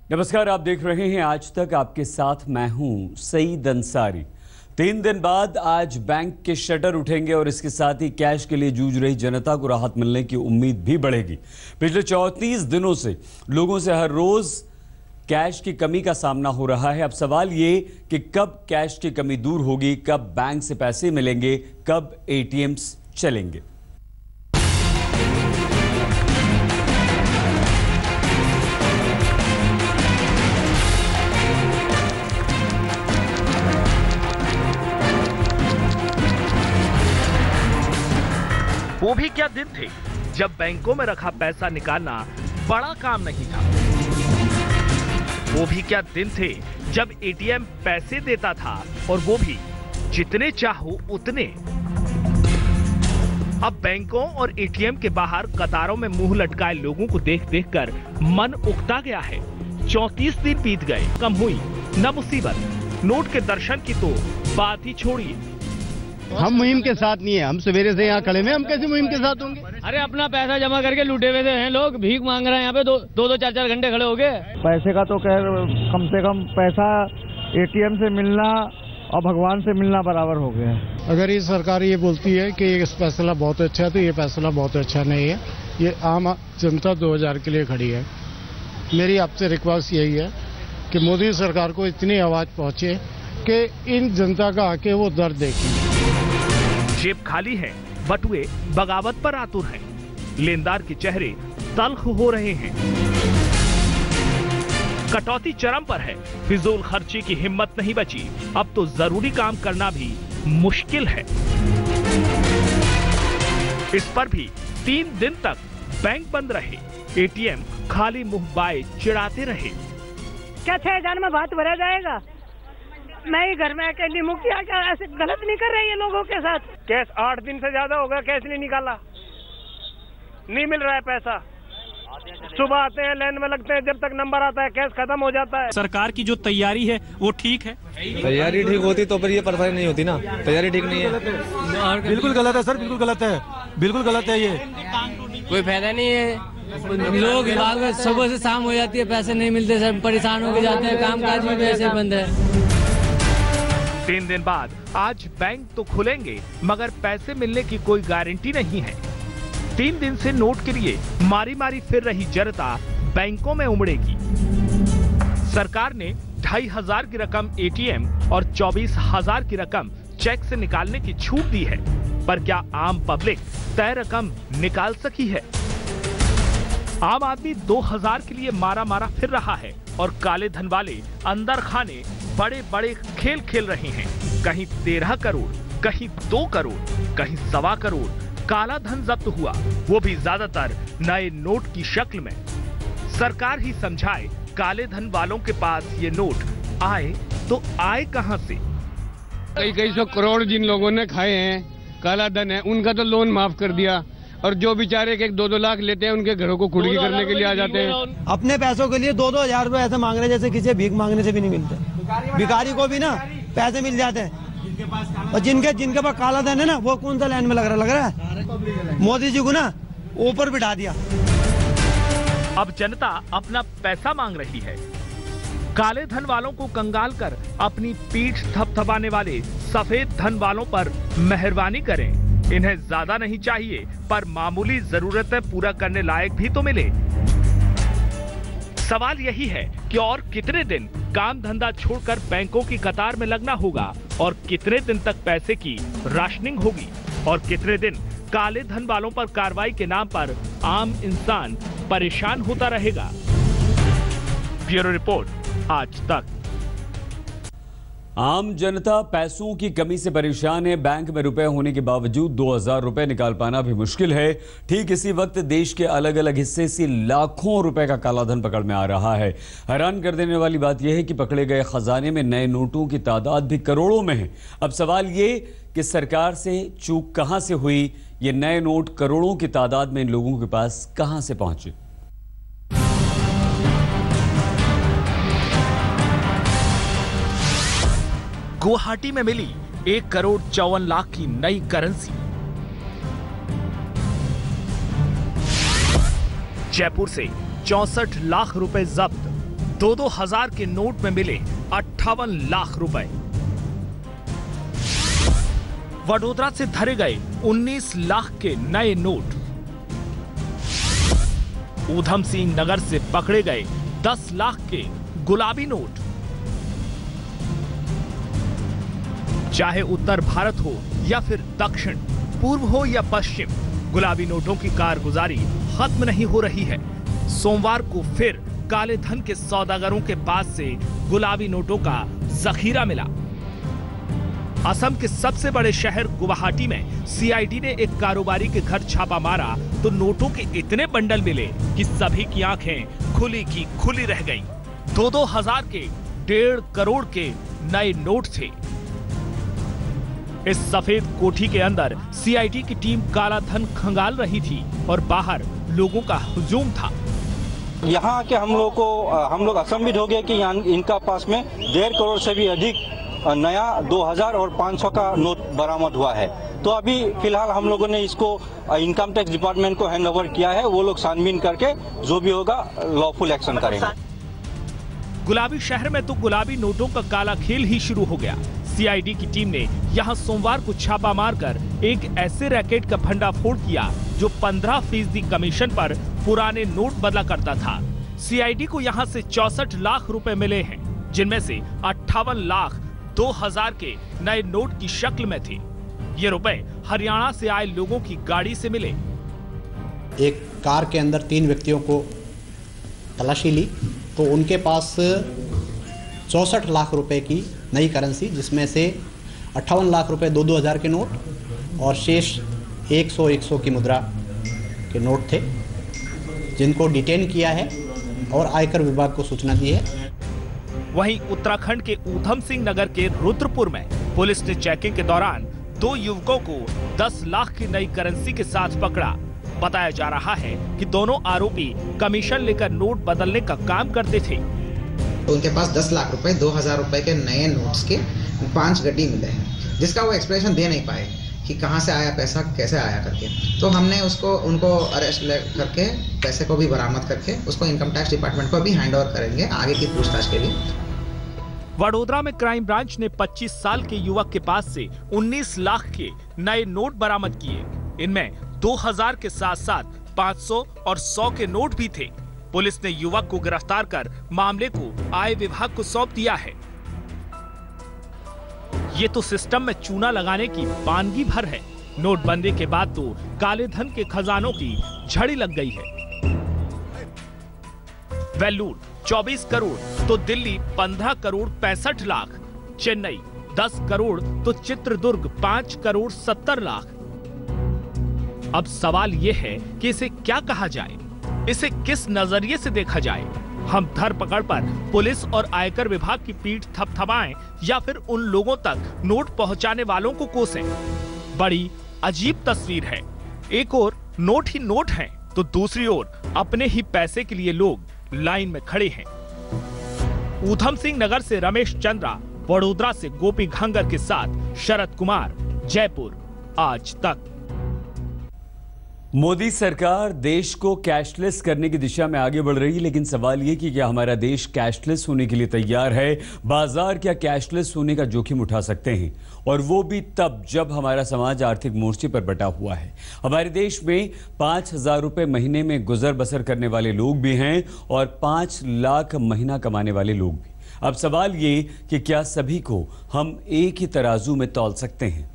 नमस्कार, आप देख रहे हैं आज तक। आपके साथ मैं हूं सईद अंसारी। 3 दिन बाद आज बैंक के शटर उठेंगे और इसके साथ ही कैश के लिए जूझ रही जनता को राहत मिलने की उम्मीद भी बढ़ेगी। पिछले 34 दिनों से लोगों से हर रोज कैश की कमी का सामना हो रहा है। अब सवाल ये कि कब कैश की कमी दूर होगी, कब बैंक से पैसे मिलेंगे, कब एटीएम्स चलेंगे। वो भी क्या दिन थे जब बैंकों में रखा पैसा निकालना बड़ा काम नहीं था। वो भी क्या दिन थे जब एटीएम पैसे देता था और वो भी जितने चाहो उतने। अब बैंकों और एटीएम के बाहर कतारों में मुंह लटकाए लोगों को देख देखकर मन उकता गया है। 34 दिन बीत गए, कम हुई न मुसीबत। नोट के दर्शन की तो बात ही छोड़िए। हम मुहिम के साथ नहीं है। हम सवेरे से यहाँ खड़े में, हम कैसे मुहिम के साथ होंगे? अरे अपना पैसा जमा करके लूटे हुए हैं लोग, भीख मांग रहे हैं यहाँ पे। दो 4 घंटे खड़े हो गए। पैसे का तो खैर कम से कम पैसा एटीएम से मिलना और भगवान से मिलना बराबर हो गया है। अगर ये सरकार ये बोलती है कि ये फैसला बहुत अच्छा है तो ये फैसला बहुत अच्छा नहीं है। ये आम जनता 2000 के लिए खड़ी है। मेरी आपसे रिक्वेस्ट यही है कि मोदी सरकार को इतनी आवाज पहुंचे कि इन जनता का आके वो दर्द देखें। जेब खाली है, बटुए बगावत पर आतुर हैं। लेनदार के चेहरे तल्ख हो रहे हैं। कटौती चरम पर है, फिजूल खर्ची की हिम्मत नहीं बची। अब तो जरूरी काम करना भी मुश्किल है। इस पर भी 3 दिन तक बैंक बंद रहे, एटीएम खाली मुंह बाए चिढ़ाते रहे। क्या 6000 में बात भरा जाएगा? मैं ही घर में अकेली मुखिया, क्या ऐसे गलत नहीं कर रही है लोगों के साथ? कैश 8 दिन से ज्यादा हो गया, कैश नहीं निकाला, नहीं मिल रहा है पैसा। सुबह आते हैं, लाइन में लगते हैं, जब तक नंबर आता है कैश खत्म हो जाता है। सरकार की जो तैयारी है वो ठीक है। तैयारी ठीक होती तो फिर ये परेशानी नहीं होती ना। तैयारी ठीक नहीं है। बिल्कुल गलत है सर, बिल्कुल गलत है, बिल्कुल गलत है। ये कोई फायदा नहीं है। लोग सुबह से शाम हो जाती है, पैसे नहीं मिलते, सब परेशान होकर जाते हैं। काम काज भी वैसे बंद है। 3 दिन बाद आज बैंक तो खुलेंगे मगर पैसे मिलने की कोई गारंटी नहीं है। 3 दिन से नोट के लिए मारी मारी फिर रही जनता बैंकों में उमड़ेगी। सरकार ने 2500 की रकम एटीएम और 24,000 की रकम चेक से निकालने की छूट दी है, पर क्या आम पब्लिक तय रकम निकाल सकी है? आम आदमी 2000 के लिए मारा मारा फिर रहा है और काले धन वाले अंदर खाने बड़े बड़े खेल खेल रहे हैं। कहीं 13 करोड़, कहीं 2 करोड़, कहीं 1.25 करोड़ काला धन जब्त हुआ, वो भी ज्यादातर नए नोट की शक्ल में। सरकार ही समझाए काले धन वालों के पास ये नोट आए तो आए कहां से? कई 100 करोड़ जिन लोगों ने खाए हैं, काला धन है, उनका तो लोन माफ कर दिया। और जो बेचारे के 2-2 लाख लेते हैं, उनके घरों को खुड़गी करने के लिए आ जाते हैं। अपने पैसों के लिए 2-2 हजार रुपए ऐसे मांग रहे हैं जैसे किसी भीख मांगने से भी नहीं मिलते। भिखारी को भी ना पैसे मिल जाते हैं, और जिनके पास काला धन है ना, वो कौन सा लाइन में लग रहा है? मोदी जी को ना ऊपर बिठा दिया। अब जनता अपना पैसा मांग रही है। काले धन वालों को कंगाल कर अपनी पीठ थपथपाने वाले सफेद धन वालों पर मेहरबानी करें। इन्हें ज्यादा नहीं चाहिए, पर मामूली जरूरतें पूरा करने लायक भी तो मिले। सवाल यही है कि और कितने दिन काम धंधा छोड़कर बैंकों की कतार में लगना होगा, और कितने दिन तक पैसे की राशनिंग होगी, और कितने दिन काले धन वालों पर कार्रवाई के नाम पर आम इंसान परेशान होता रहेगा। ब्यूरो रिपोर्ट, आज तक। आम जनता पैसों की कमी से परेशान है। बैंक में रुपए होने के बावजूद 2000 रुपए निकाल पाना भी मुश्किल है। ठीक इसी वक्त देश के अलग अलग हिस्से से लाखों रुपए का कालाधन पकड़ में आ रहा है। हैरान कर देने वाली बात यह है कि पकड़े गए खजाने में नए नोटों की तादाद भी करोड़ों में है। अब सवाल ये कि सरकार से चूक कहां से हुई? ये नए नोट करोड़ों की तादाद में इन लोगों के पास कहां से पहुंचे? गुवाहाटी में मिली 1 करोड़ 54 लाख की नई करेंसी। जयपुर से 64 लाख रुपए जब्त, दो हजार के नोट में मिले 58 लाख रुपए। वडोदरा से धरे गए 19 लाख के नए नोट। ऊधम सिंह नगर से पकड़े गए 10 लाख के गुलाबी नोट। चाहे उत्तर भारत हो या फिर दक्षिण, पूर्व हो या पश्चिम, गुलाबी नोटों की कारगुजारी खत्म नहीं हो रही है। सोमवार को फिर काले धन के सौदागरों के पास से गुलाबी नोटों का जखीरा मिला। असम के सबसे बड़े शहर गुवाहाटी में सीआईडी ने एक कारोबारी के घर छापा मारा तो नोटों के इतने बंडल मिले कि सभी की आंखें खुली की खुली रह गईं। 2-2 हजार के 1.5 करोड़ के नए नोट थे। इस सफेद कोठी के अंदर सीआईडी की टीम काला धन खंगाल रही थी और बाहर लोगों का हुजूम था। यहाँ के हम लोग असंबित हो गए कि इनका पास में 1.5 करोड़ से भी अधिक नया 2000 और 500 का नोट बरामद हुआ है। तो अभी फिलहाल हम लोगों ने इसको इनकम टैक्स डिपार्टमेंट को हैंड ओवर किया है। वो लोग छानबीन करके जो भी होगा लॉफुल एक्शन करेंगे। गुलाबी शहर में तो गुलाबी नोटों का काला खेल ही शुरू हो गया। सीआईडी की टीम ने यहां सोमवार को छापा मारकर एक ऐसे रैकेट का भंडाफोड़ किया जो 15% कमीशन पर पुराने नोट बदला करता था। सीआईडी को यहां से 64 लाख रुपए मिले हैं, जिनमें से 58 लाख 2000 के नए नोट की शक्ल में थे। ये रुपए हरियाणा से आए लोगों की गाड़ी से मिले। एक कार के अंदर 3 व्यक्तियों को तलाशी ली तो उनके पास 64 लाख रुपए की नई करेंसी, जिसमें से 58 लाख रुपए 2-2 हजार के नोट और शेष 100 की मुद्रा के नोट थे, जिनको डिटेन किया है और आयकर विभाग को सूचना दी है। वहीं उत्तराखंड के ऊधम सिंह नगर के रुद्रपुर में पुलिस ने चेकिंग के दौरान 2 युवकों को 10 लाख की नई करेंसी के साथ पकड़ा। बताया जा रहा है कि दोनों आरोपी कमीशन लेकर नोट बदलने का काम करते थे। तो उनके पास 10 लाख रुपए 2000 रुपए के नए नोट्स के 5 गड्डी मिले हैं, जिसका वो एक्सप्लेनेशन दे नहीं पाए कि कहां से आया पैसा, कैसे आया करके। तो हमने उनको अरेस्ट करके पैसे को भी बरामद करके उसको इनकम टैक्स डिपार्टमेंट को भी हैंड ओवर करेंगे आगे की पूछताछ के लिए। वडोदरा में क्राइम ब्रांच ने 25 साल के युवक के पास से 19 लाख के नए नोट बरामद किए। इनमें 2000 के साथ साथ 500 और 100 के नोट भी थे। पुलिस ने युवक को गिरफ्तार कर मामले को आय विभाग को सौंप दिया है। ये तो सिस्टम में चूना लगाने की वानगी भर है। नोटबंदी के बाद तो काले धन के खजानों की झड़ी लग गई है। वेल्लूर 24 करोड़ तो दिल्ली 15 करोड़ 65 लाख, चेन्नई 10 करोड़ तो चित्रदुर्ग 5 करोड़ 70 लाख। अब सवाल यह है कि इसे क्या कहा जाए, इसे किस नजरिए से देखा जाए। हम धरपकड़ पर पुलिस और आयकर विभाग की पीठ थपथपाएं या फिर उन लोगों तक नोट पहुंचाने वालों को कोसें। बड़ी अजीब तस्वीर है। एक ओर नोट ही नोट हैं, तो दूसरी ओर अपने ही पैसे के लिए लोग लाइन में खड़े हैं। ऊधम सिंह नगर से रमेश चंद्रा, वडोदरा से गोपी घंगर के साथ शरद कुमार, जयपुर आज तक। मोदी सरकार देश को कैशलेस करने की दिशा में आगे बढ़ रही है, लेकिन सवाल ये कि क्या हमारा देश कैशलेस होने के लिए तैयार है? बाजार क्या कैशलेस होने का जोखिम उठा सकते हैं? और वो भी तब जब हमारा समाज आर्थिक मोर्चे पर बटा हुआ है। हमारे देश में 5000 रुपए महीने में गुजर बसर करने वाले लोग भी हैं और 5 लाख महीना कमाने वाले लोग भी। अब सवाल ये कि क्या सभी को हम एक ही तराजू में तौल सकते हैं?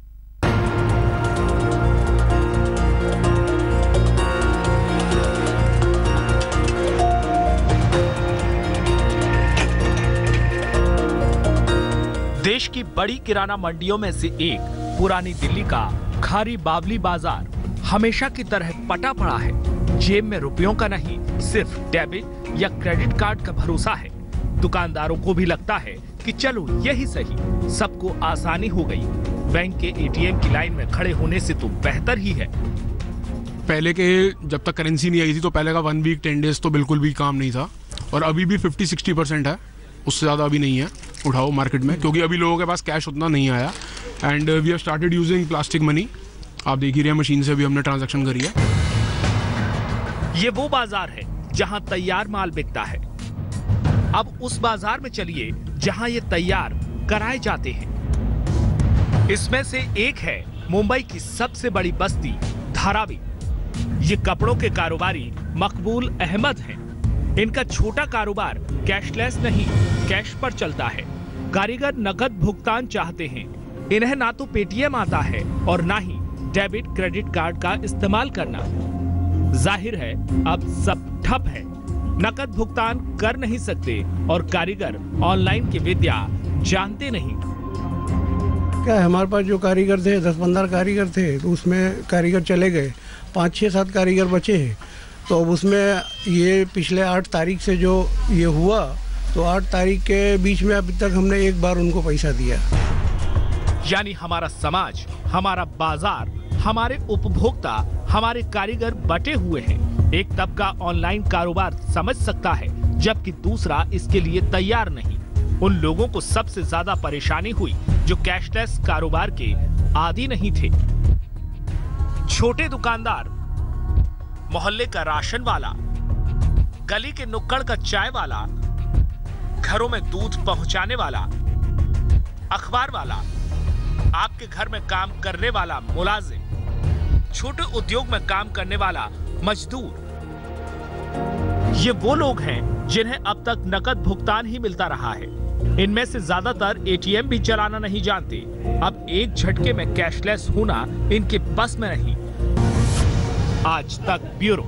देश की बड़ी किराना मंडियों में से एक पुरानी दिल्ली का खारी बावली बाजार हमेशा की तरह पटा पड़ा है। जेब में रुपयों का नहीं, सिर्फ डेबिट या क्रेडिट कार्ड का भरोसा है। दुकानदारों को भी लगता है कि चलो यही सही, सबको आसानी हो गई। बैंक के एटीएम की लाइन में खड़े होने से तो बेहतर ही है। पहले के जब तक करेंसी नहीं आई थी तो पहले का 1 वीक 10 डेज तो बिल्कुल भी काम नहीं था, और अभी भी 50-60% है, उससे ज़्यादा अभी नहीं है उठाओ मार्केट में, क्योंकि अभी लोगों के पास कैश उतना नहीं आया। And we have started using plastic money. आप देख ही रहे हैं, मशीन से भी हमने ट्रांजैक्शन करी है। ये वो बाजार है जहां तैयार माल बिकता है। अब उस बाजार में चलिए जहां ये तैयार कराए जाते हैं। इसमें से एक है मुंबई की सबसे बड़ी बस्ती धारावी। ये कपड़ों के कारोबारी मकबूल अहमद हैं। इनका छोटा कारोबार कैशलेस नहीं, कैश पर चलता है। कारीगर नकद भुगतान चाहते हैं। इन्हें ना तो पेटीएम आता है और ना ही डेबिट क्रेडिट कार्ड का इस्तेमाल करना। जाहिर है अब सब ठप है, नकद भुगतान कर नहीं सकते और कारीगर ऑनलाइन की विद्या जानते नहीं। क्या हमारे पास जो कारीगर थे 10-15 कारीगर थे, तो उसमें कारीगर चले गए, 5-6-7 कारीगर बचे हैं। तो अब उसमें ये पिछले 8 तारीख से जो ये हुआ, तो 8 तारीख के बीच में अभी तक हमने एक बार उनको पैसा दिया। यानी हमारा समाज, हमारा बाजार, हमारे उपभोक्ता, हमारे कारीगर बटे हुए हैं। एक तबका ऑनलाइन कारोबार समझ सकता है, जबकि दूसरा इसके लिए तैयार नहीं। उन लोगों को सबसे ज्यादा परेशानी हुई जो कैशलेस कारोबार के आदी नहीं थे। छोटे दुकानदार, मोहल्ले का राशन वाला, गली के नुक्कड़ का चाय वाला, घरों में दूध पहुंचाने वाला, अखबार वाला, आपके घर में काम करने वाला मुलाजिम, छोटे उद्योग में काम करने वाला मजदूर। ये वो लोग हैं जिन्हें अब तक नकद भुगतान ही मिलता रहा है। इनमें से ज्यादातर एटीएम भी चलाना नहीं जानते। अब एक झटके में कैशलेस होना इनके बस में नहीं। आज तक ब्यूरो।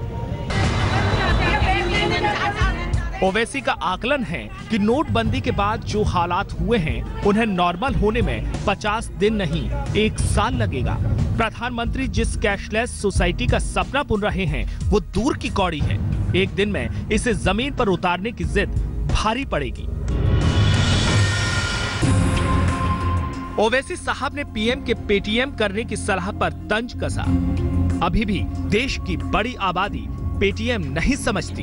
ओवैसी का आकलन है कि नोटबंदी के बाद जो हालात हुए हैं उन्हें नॉर्मल होने में 50 दिन नहीं 1 साल लगेगा। प्रधानमंत्री जिस कैशलेस सोसाइटी का सपना बुन रहे हैं वो दूर की कौड़ी है। एक दिन में इसे जमीन पर उतारने की जिद भारी पड़ेगी। ओवैसी साहब ने पीएम के पेटीएम करने की सलाह पर तंज कसा। अभी भी देश की बड़ी आबादी पेटीएम नहीं समझती।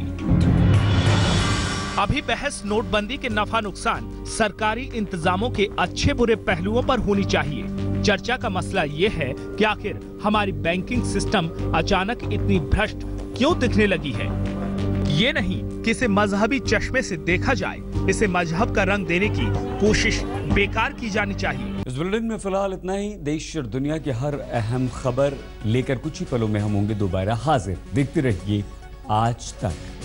अभी बहस नोटबंदी के नफा नुकसान, सरकारी इंतजामों के अच्छे बुरे पहलुओं पर होनी चाहिए। चर्चा का मसला ये है कि आखिर हमारी बैंकिंग सिस्टम अचानक इतनी भ्रष्ट क्यों दिखने लगी है। ये नहीं कि इसे मजहबी चश्मे से देखा जाए, इसे मजहब का रंग देने की कोशिश बेकार की जानी चाहिए। इस बुलेटिन में फिलहाल इतना ही। देश और दुनिया की हर अहम खबर लेकर कुछ ही पलों में हम होंगे दोबारा हाजिर। देखते रहिए आज तक।